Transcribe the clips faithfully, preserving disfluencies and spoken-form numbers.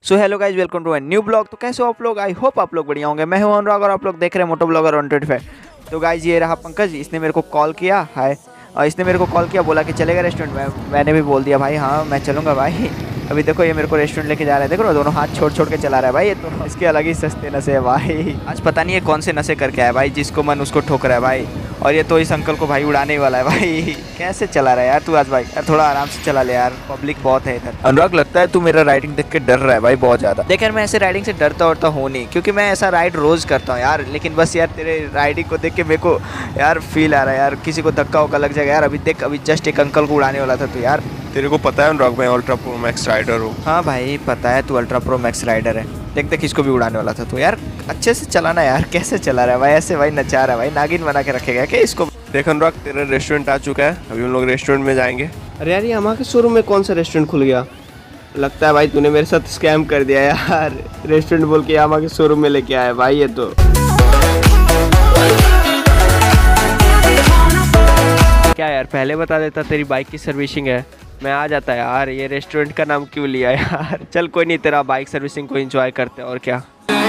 So hello guys, welcome to a new blog. तो कैसे हो आप लोग? आई होप आप लोग बढ़िया होंगे। मैं हूं अनुराग और आप लोग देख रहे हैं moto blogger one twenty five. तो गाइज ये रहा पंकज, इसने मेरे को कॉल किया। हाय, और इसने मेरे को कॉल किया, बोला कि चलेगा रेस्टोरेंट में। मैंने भी बोल दिया भाई हाँ मैं चलूँगा भाई। अभी देखो ये मेरे को रेस्टोरेंट लेके जा रहा है, देखो दोनों हाथ छोड़ छोड़ के चला रहा है भाई। ये तो इसके अलग ही सस्ते नशे है भाई। आज पता नहीं है कौन से नशे करके आया भाई, जिसको मन उसको ठोक रहा है भाई। और ये तो इस अंकल को भाई उड़ाने वाला है भाई। कैसे चला रहा है यार तू आज भाई? यार थोड़ा आराम से चला ले यार, पब्लिक बहुत है इधर। अनुराग लगता है तू मेरा राइडिंग देख के डर रहा है भाई बहुत ज़्यादा। देख यार मैं ऐसे राइडिंग से डरता वरता हूँ नहीं, क्योंकि मैं ऐसा राइड रोज़ करता हूँ यार। लेकिन बस यार तेरे राइडिंग को देख के मेरे को यार फील आ रहा है यार, किसी को धक्का वक्का लग जाएगा यार। अभी देख अभी जस्ट एक अंकल को उड़ाने वाला था तू यार। तेरे को पता है अनुराग मैं अल्ट्रा प्रो मैक्स राइडर हूँ। हाँ भाई पता है तू अल्ट्रा प्रो मैक्स राइडर है। देख देख इसको भी उड़ाने वाला था तो यार अच्छे से चलाना यार। कैसे चला रहा है भाई ऐसे भाई, नचा रहा है भाई, नागिन बना के रखेगा क्या इसको? देख अनुराग तेरा रेस्टोरेंट आ चुका है, अभी हम लोग रेस्टोरेंट में जाएंगे। अरे यार ये यामाहा के शोरूम में कौन सा रेस्टोरेंट खुल गया? लगता है भाई तूने मेरे साथ स्कैम कर दिया यार। रेस्टोरेंट बोल के यामाहा के शोरूम में लेके आया भाई ये तो। क्या यार पहले बता देता तेरी बाइक की सर्विसिंग है, मैं आ जाता यार। ये रेस्टोरेंट का नाम क्यों लिया यार? चल कोई नहीं, तेरा बाइक सर्विसिंग को एंजॉय करते हैं और क्या।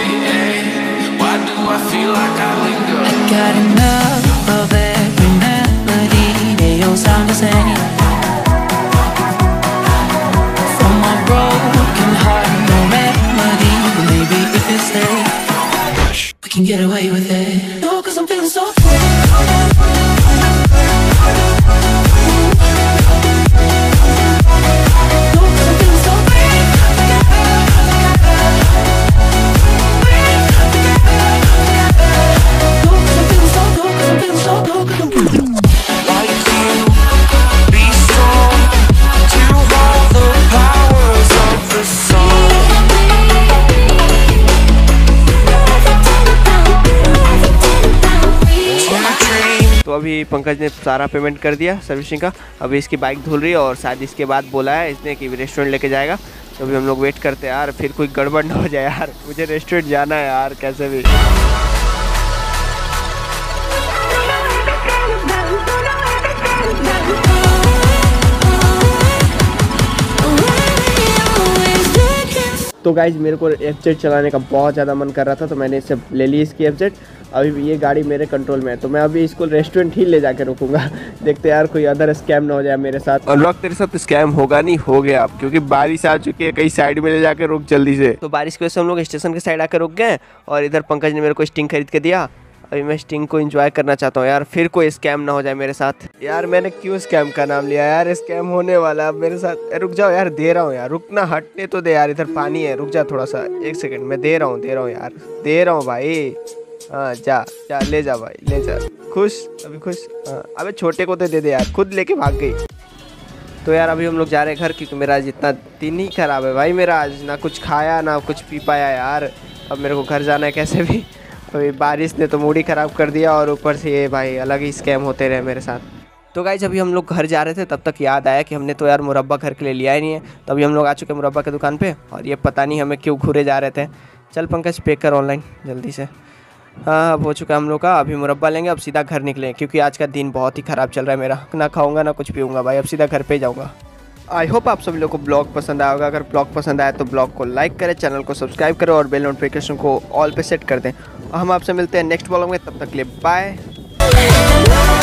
तो अभी पंकज ने सारा पेमेंट कर दिया सर्विसिंग का। अभी इसकी बाइक धुल रही है और शायद इसके बाद बोला है इसने कि रेस्टोरेंट लेके जाएगा। तो अभी हम लोग वेट करते हैं यार, फिर कोई गड़बड़ ना हो जाए यार। मुझे रेस्टोरेंट जाना है यार कैसे भी। तो गाइज मेरे को एफ जेड चलाने का बहुत ज़्यादा मन कर रहा था, तो मैंने इससे ले ली इसकी एफ जेड। अभी भी ये गाड़ी मेरे कंट्रोल में है, तो मैं अभी इसको रेस्टोरेंट ही ले जाके रुकूंगा। देखते यार कोई अदर स्कैम ना हो जाए मेरे साथ। अनुराग तेरे साथ स्कैम होगा नहीं, हो गया अब, क्योंकि बारिश आ चुकी है। कहीं साइड में ले जाके रुक जल्दी से। तो बारिश की वजह से हम लोग स्टेशन के साइड आकर रुक गए और इधर पंकज ने मेरे को स्टिंग खरीद के दिया। अभी मैं स्टिंग को एंजॉय करना चाहता हूँ यार, फिर कोई स्कैम ना हो जाए मेरे साथ। यार मैंने क्यों स्कैम का नाम लिया यार? स्कैम होने वाला है मेरे साथ। रुक जाओ यार, दे रहा हूँ यार, रुकना, हटने तो दे यार। इधर पानी है, रुक जा थोड़ा सा, एक सेकंड। मैं दे रहा हूँ दे रहा हूँ यार, दे रहा हूँ भाई। हाँ जा जा ले जा भाई, ले जा। खुश अभी खुश? हाँ अबे छोटे को तो दे दे यार, खुद लेके भाग गई। तो यार अभी हम लोग जा रहे हैं घर, क्योंकि मेरा आज इतना दिन ही खराब है भाई। मेरा आज ना कुछ खाया ना कुछ पी पाया यार। अब मेरे को घर जाना है कैसे भी। अभी बारिश ने तो मूड ही ख़राब कर दिया और ऊपर से ये भाई अलग ही स्कैम होते रहे मेरे साथ। तो गाइस अभी हम लोग घर जा रहे थे, तब तक याद आया कि हमने तो यार मुरब्बा घर के लिए लिया ही नहीं है। तभी हम लोग आ चुके मुरब्बा की दुकान पे, और ये पता नहीं हमें क्यों घूरे जा रहे थे। चल पंकज पे कर ऑनलाइन जल्दी से। हाँ अब हो चुका है हम लोग का। अभी मुरब्बा लेंगे, अब सीधा घर निकलें, क्योंकि आज का दिन बहुत ही ख़राब चल रहा है मेरा। ना खाऊंगा ना कुछ पीऊँगा भाई, अब सीधा घर पे जाऊँगा। आई होप आप सभी लोगों को ब्लॉग पसंद आया होगा। अगर ब्लॉग पसंद आया तो ब्लॉग को लाइक करें, चैनल को सब्सक्राइब करें और बेल नोटिफिकेशन को ऑल पे सेट कर दें। और हम आपसे मिलते हैं नेक्स्ट ब्लॉग में, तब तक के लिए बाय।